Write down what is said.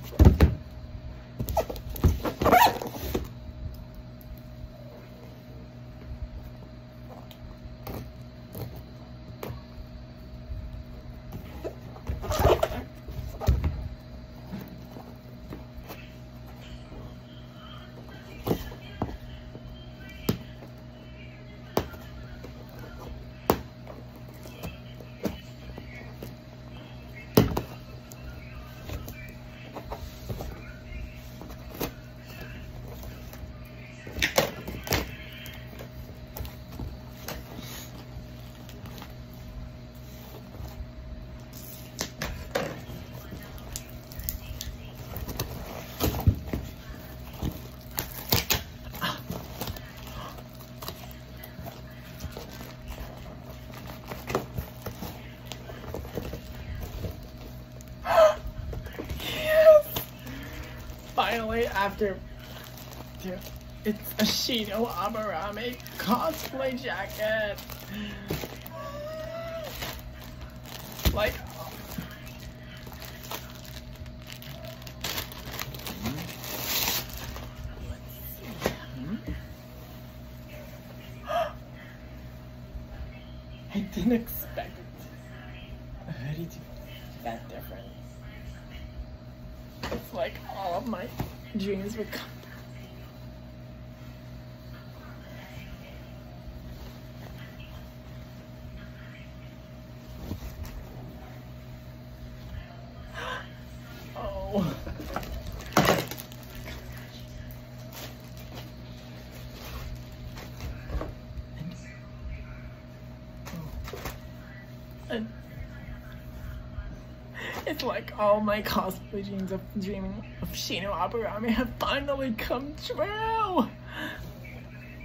Finally, after, dude, it's a Shino Aburame cosplay jacket. Like, I didn't expect a hoodie to be that different. It's like all of my dreams would come. Oh. And it's like all my cosplay dreams of dreaming of Shino Aburame have finally come true.